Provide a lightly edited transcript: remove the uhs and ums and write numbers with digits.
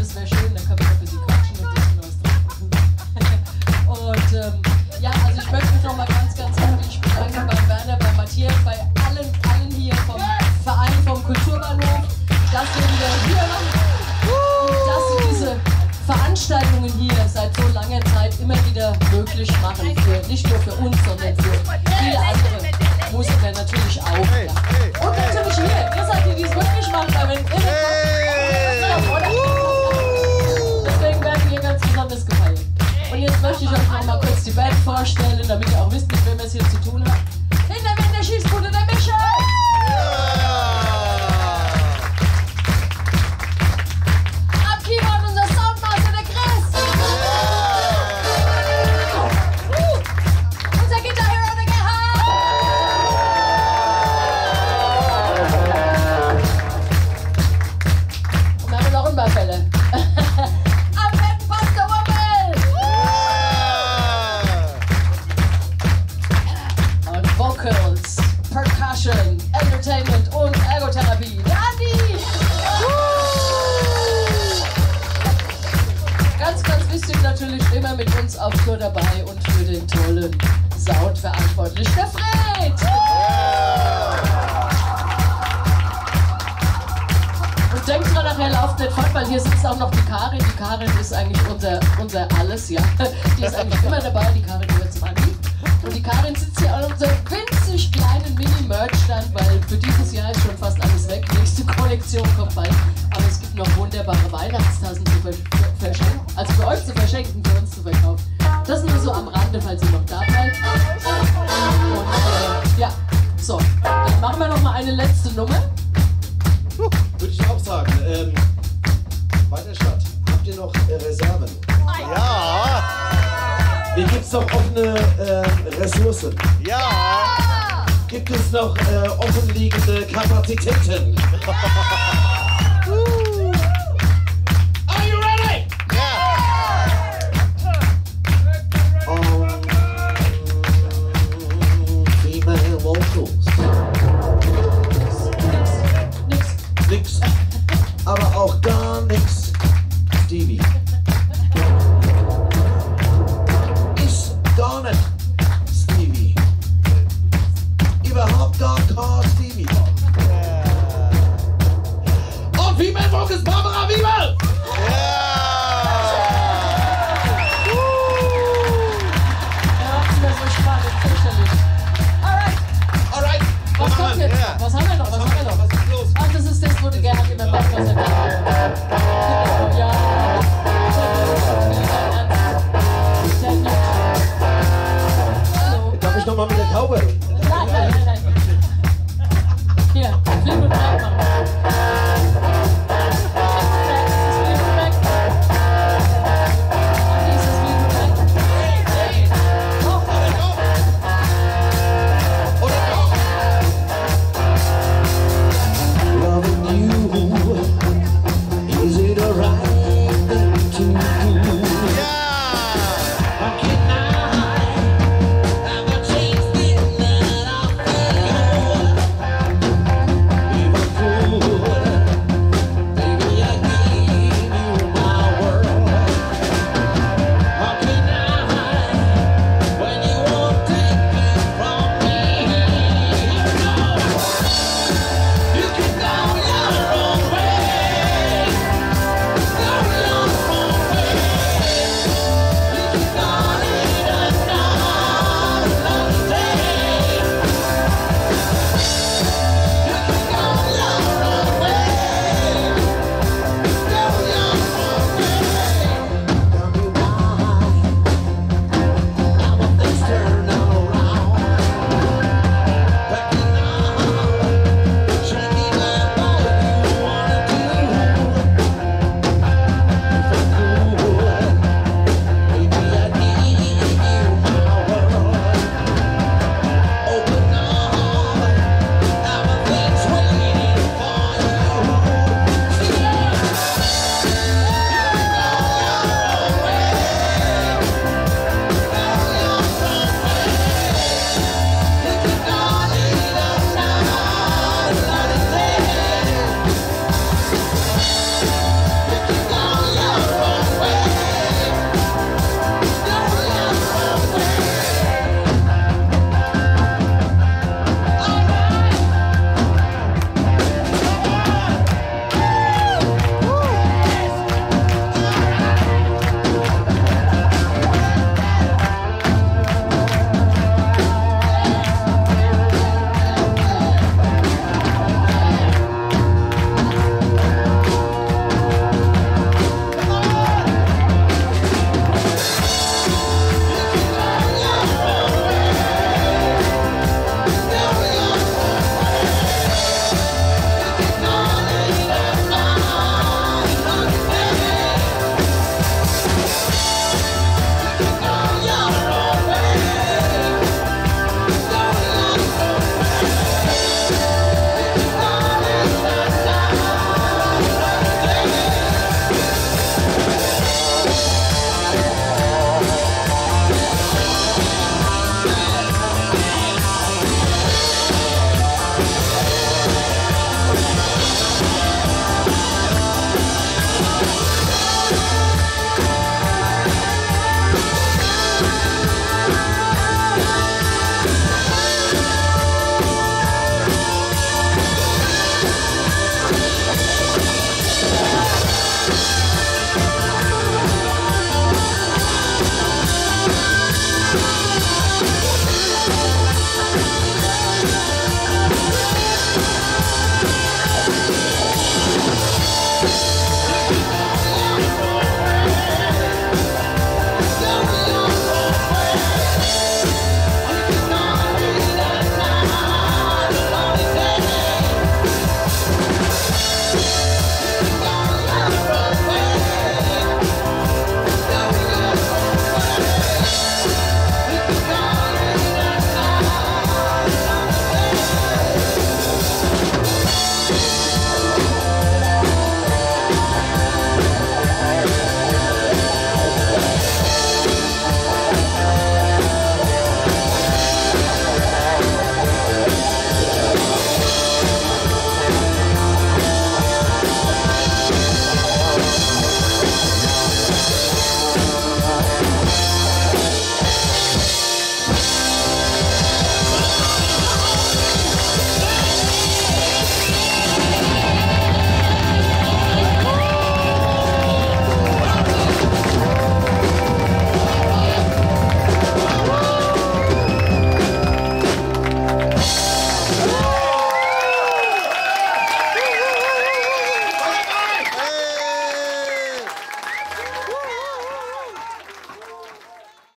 das wäre schön, dann können wir noch ein bisschen quatschen und ein bisschen was trinken. Und ja, also ich möchte mich nochmal ganz herzlich bedanken bei Werner, bei Matthias, bei allen hier vom Verein, vom Kulturbahnhof, dass wir wieder hier und dass sie diese Veranstaltungen hier seit so langer Zeit immer wieder möglich machen. Nicht nur für uns, sondern für viele andere Musiker natürlich auch. Ja. Und natürlich hier, ihr seid die, die es wirklich machen, weil wenn ihr kommt, deswegen werden wir ganz besonders gefeiert. Und jetzt möchte ich euch noch mal kurz die Band vorstellen, damit ihr auch wisst, mit wem wir es hier zu tun haben. In der Schießbude der Michel! Am Keyboard unser Soundmaster der Chris! Unser Guitar Hero der Gerhard! Und dann haben wir noch Unfälle. Am Betten passt der Wummel! Und Vocals, Percussion, Entertainment und Ergotherapie. Der Andi! Ganz wichtig natürlich immer mit uns auf Tour dabei und für den tollen Sound verantwortlich, der Fred! Und denkt dran, nachher lauft nicht fort, weil hier sitzt auch noch die Karin. Die Karin ist eigentlich unser Alles, ja. Die ist eigentlich immer dabei, die Karin gehört zum Andi. Und die Karin sitzt hier an unserem winzig kleinen Mini-Merch-Stand, weil für dieses Jahr ist schon fast alles weg. Nächste Kollektion kommt bald. Aber es gibt noch wunderbare Weihnachtstassen zu verschenken. Also für euch zu verschenken, für uns zu verkaufen. Das nur so am Rande, falls ihr noch da bleibt. Und ja, so. Dann machen wir noch mal eine letzte Nummer. Würde ich auch sagen. Bei der Stadt, habt ihr noch Reserven? Ja! Hier gibt es noch offene Ressourcen. Ja! Gibt es noch offenliegende Kapazitäten? Are you ready? Female vocals. Nix. Aber auch gar nix. Stevie. Ist gar nicht Stevie. Überhaupt gar kein Stevie. Und Female Vocals Barbara Wiebel! Alright. Was kommt jetzt? Was haben wir noch? Was ist los? Ach, das ist das, wo du gerne immer merkst, was er genau, ja. Hallo. Darf ich nochmal mit der Cowbell? Nein. Hier, Fleetwood Mac machen. Loving you, is it alright?